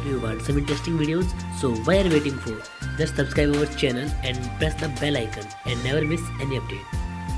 you want some interesting videos? So why are you waiting for? Just subscribe our channel and press the bell icon and never miss any update.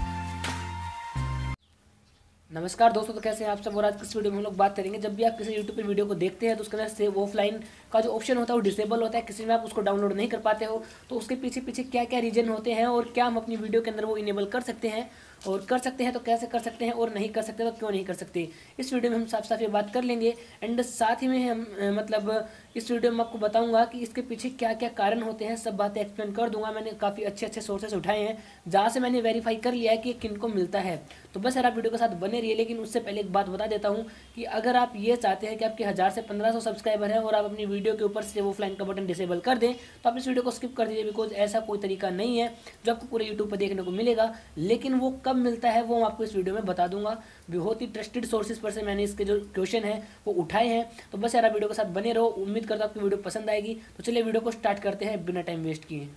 नमस्कार दोस्तों, तो कैसे हैं आप सब। और आज किस वीडियो में हम लोग बात करेंगे, जब भी आप किसी यूट्यूब पर वीडियो को देखते हैं तो उसके अंदर सेव ऑफलाइन का जो ऑप्शन होता है वो डिसेबल होता है। किसी में आप उसको डाउनलोड नहीं कर पाते हो तो उसके पीछे पीछे क्या क्या रीजन होते हैं और क्या हम अपनी वीडियो के अंदर वो इनेबल कर सकते हैं, और कर सकते हैं तो कैसे कर सकते हैं, और नहीं कर सकते तो क्यों नहीं कर सकते, इस वीडियो में हम साफ साफ ये बात कर लेंगे। एंड साथ ही में हम इस वीडियो में आपको बताऊंगा कि इसके पीछे क्या क्या कारण होते हैं, सब बातें एक्सप्लेन कर दूंगा। मैंने काफ़ी अच्छे अच्छे सोर्सेस उठाए हैं जहाँ से मैंने वेरीफाई कर लिया है कि किन को मिलता है। तो बस यार आप वीडियो के साथ बने रहिए। लेकिन उससे पहले एक बात बता देता हूँ कि अगर आप ये चाहते हैं कि आपके 1000 से 1500 सब्सक्राइबर हैं और आप अपनी वीडियो के ऊपर सेव ऑफलाइन का बटन डिसेबल कर दें तो आप इस वीडियो को स्किप कर दीजिए, बिकॉज ऐसा कोई तरीका नहीं है जो आपको पूरे यूट्यूब पर देखने को मिलेगा। लेकिन वो कब मिलता है वो आपको इस वीडियो में बता दूंगा। बहुत ही ट्रस्टेड सोर्सेज पर से मैंने इसके जो क्वेश्चन है वो उठाए हैं। तो बस यार आप वीडियो के साथ बने रहो। उम्मीद करता हूँ आपको वीडियो पसंद आएगी। तो चलिए वीडियो को स्टार्ट करते हैं बिना टाइम वेस्ट किए।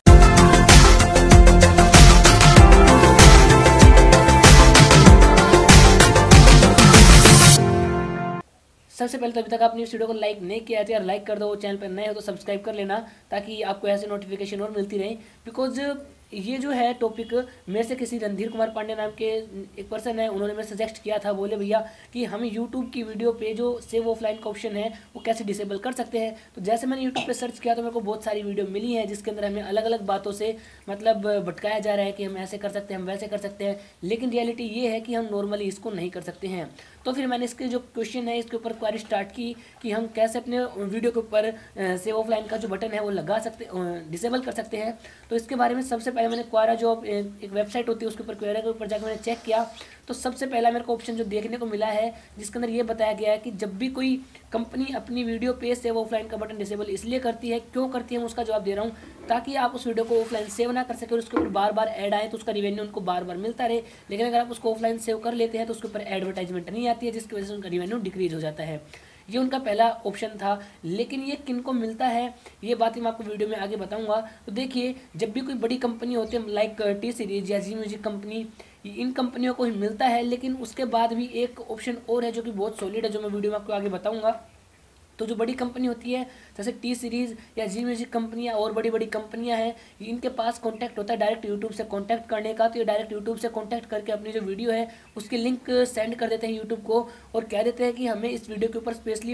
सबसे पहले तो अभी तक आपने इस वीडियो को लाइक नहीं किया है तो यार लाइक कर दो। चैनल पर नए हो तो सब्सक्राइब कर लेना ताकि आपको ऐसे नोटिफिकेशन और मिलती रहे। बिकॉज ये जो है टॉपिक मेरे से किसी रणधीर कुमार पांडे नाम के एक पर्सन है, उन्होंने मेरे सजेस्ट किया था। बोले भैया कि हम यूट्यूब की वीडियो पे जो सेव ऑफलाइन का ऑप्शन है वो कैसे डिसेबल कर सकते हैं। तो जैसे मैंने यूट्यूब पे सर्च किया तो मेरे को बहुत सारी वीडियो मिली है जिसके अंदर हमें अलग अलग बातों से भटकाया जा रहा है कि हम ऐसे कर सकते हैं, हम वैसे कर सकते हैं। लेकिन रियलिटी ये है कि हम नॉर्मली इसको नहीं कर सकते हैं। तो फिर मैंने इसके जो क्वेश्चन है इसके ऊपर क्वेरी स्टार्ट की कि हम कैसे अपने वीडियो के ऊपर सेव ऑफलाइन का जो बटन है वो लगा सकते, डिसेबल कर सकते हैं। तो इसके बारे में सबसे पहले मैंने क्वेरा जो एक वेबसाइट होती है उसके ऊपर क्वेरा के ऊपर जाकर मैंने चेक किया तो सबसे पहला मेरे को ऑप्शन जो देखने को मिला है जिसके अंदर ये बताया गया है कि जब भी कोई कंपनी अपनी वीडियो पे सेव ऑफलाइन का बटन डिसेबल इसलिए करती है, क्यों करती है मैं उसका जवाब दे रहा हूँ, ताकि आप उस वीडियो को ऑफलाइन सेव ना कर सके और उसके ऊपर बार बार ऐड आए तो उसका रिवेन्यू उनको बार बार मिलता रहे। लेकिन अगर आप उसको ऑफलाइन सेव कर लेते हैं तो उसके ऊपर एडवर्टाइजमेंट नहीं आती है, जिसकी वजह से उनका रिवेन्यू डिक्रीज हो जाता है। ये उनका पहला ऑप्शन था। लेकिन ये किन को मिलता है ये बात मैं आपको वीडियो में आगे बताऊंगा। तो देखिए, जब भी कोई बड़ी कंपनी होती है लाइक टी सीरीज या जी म्यूजिक कंपनी, इन कंपनियों को ही मिलता है। लेकिन उसके बाद भी एक ऑप्शन और है जो कि बहुत सॉलिड है, जो मैं वीडियो में आपको आगे बताऊंगा। तो जो बड़ी कंपनी होती है जैसे टी सीरीज़ या जी म्यूजिक कंपनियाँ और बड़ी बड़ी कंपनियाँ हैं, इनके पास कॉन्टैक्ट होता है डायरेक्ट यूट्यूब से कॉन्टैक्ट करने का। तो ये डायरेक्ट यूट्यूब से कॉन्टैक्ट करके अपनी जो वीडियो है उसकी लिंक सेंड कर देते हैं यूट्यूब को और कह देते हैं कि हमें इस वीडियो के ऊपर स्पेशली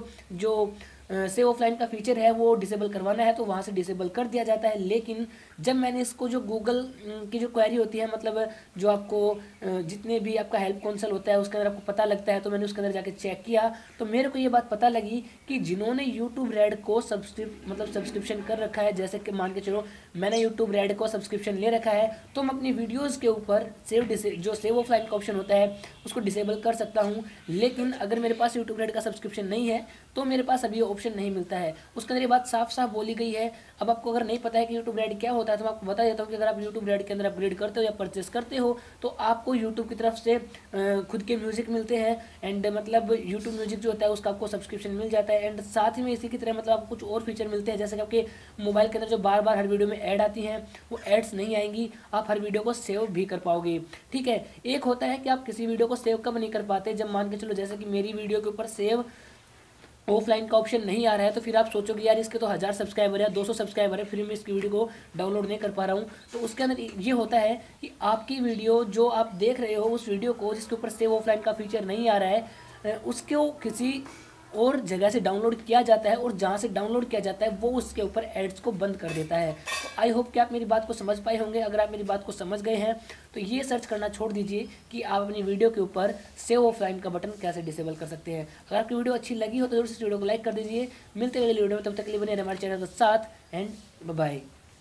जो सेव ऑफलाइन का फीचर है वो डिसेबल करवाना है, तो वहाँ से डिसेबल कर दिया जाता है। लेकिन जब मैंने इसको जो गूगल की जो क्वेरी होती है, जो आपको जितने भी आपका हेल्प कौंसल होता है उसके अंदर आपको पता लगता है, तो मैंने उसके अंदर जाके चेक किया तो मेरे को ये बात पता लगी कि जिन्होंने यूट्यूब रेड को सब्सक्रिप्शन कर रखा है, जैसे कि मान के चलो मैंने यूट्यूब रेड को सब्सक्रिप्शन ले रखा है, तो मैं अपनी वीडियोज़ के ऊपर जो सेव ऑफलाइन का ऑप्शन होता है उसको डिसेबल कर सकता हूँ। लेकिन अगर मेरे पास यूट्यूब रेड का सब्सक्रिप्शन नहीं है तो मेरे पास अभी ऑप्शन नहीं मिलता है। उसके अंदर ये बात साफ साफ बोली गई है। अब आपको अगर नहीं पता है कि यूट्यूब रेड क्या होता है तो मैं आपको बता देता हूँ कि अगर आप यूट्यूब रेड के अंदर अपग्रेड करते हो या परचेस करते हो तो आपको यूट्यूब की तरफ से खुद के म्यूजिक मिलते हैं। एंड यूट्यूब म्यूजिक जो होता है उसका आपको सब्सक्रिप्शन मिल जाता है। एंड साथ ही में इसी की तरह आपको कुछ और फीचर मिलते हैं, जैसे कि आपके मोबाइल के अंदर जो बार बार हर वीडियो में ऐड आती हैं वो एड्स नहीं आएंगी, आप हर वीडियो को सेव भी कर पाओगे। ठीक है, एक होता है कि आप किसी वीडियो को सेव कब नहीं कर पाते, जब मान के चलो जैसे कि मेरी वीडियो के ऊपर सेव ऑफलाइन का ऑप्शन नहीं आ रहा है तो फिर आप सोचोगे यार इसके तो 1000 सब्सक्राइबर है, 200 सब्सक्राइबर है, फिर मैं इसकी वीडियो को डाउनलोड नहीं कर पा रहा हूँ। तो उसके अंदर ये होता है कि आपकी वीडियो जो आप देख रहे हो उस वीडियो को जिसके ऊपर सेव ऑफलाइन का फीचर नहीं आ रहा है उसको किसी और जगह से डाउनलोड किया जाता है और जहाँ से डाउनलोड किया जाता है वो उसके ऊपर एड्स को बंद कर देता है। तो आई होप कि आप मेरी बात को समझ पाए होंगे। अगर आप मेरी बात को समझ गए हैं तो ये सर्च करना छोड़ दीजिए कि आप अपनी वीडियो के ऊपर सेव ऑफलाइन का बटन कैसे डिसेबल कर सकते हैं। अगर आपकी वीडियो अच्छी लगी हो तो जरूर इस वीडियो को लाइक कर दीजिए। मिलते हैं अगली वीडियो में, तब तक के लिए बने रहिए हमारे चैनल के साथ एंड बाय।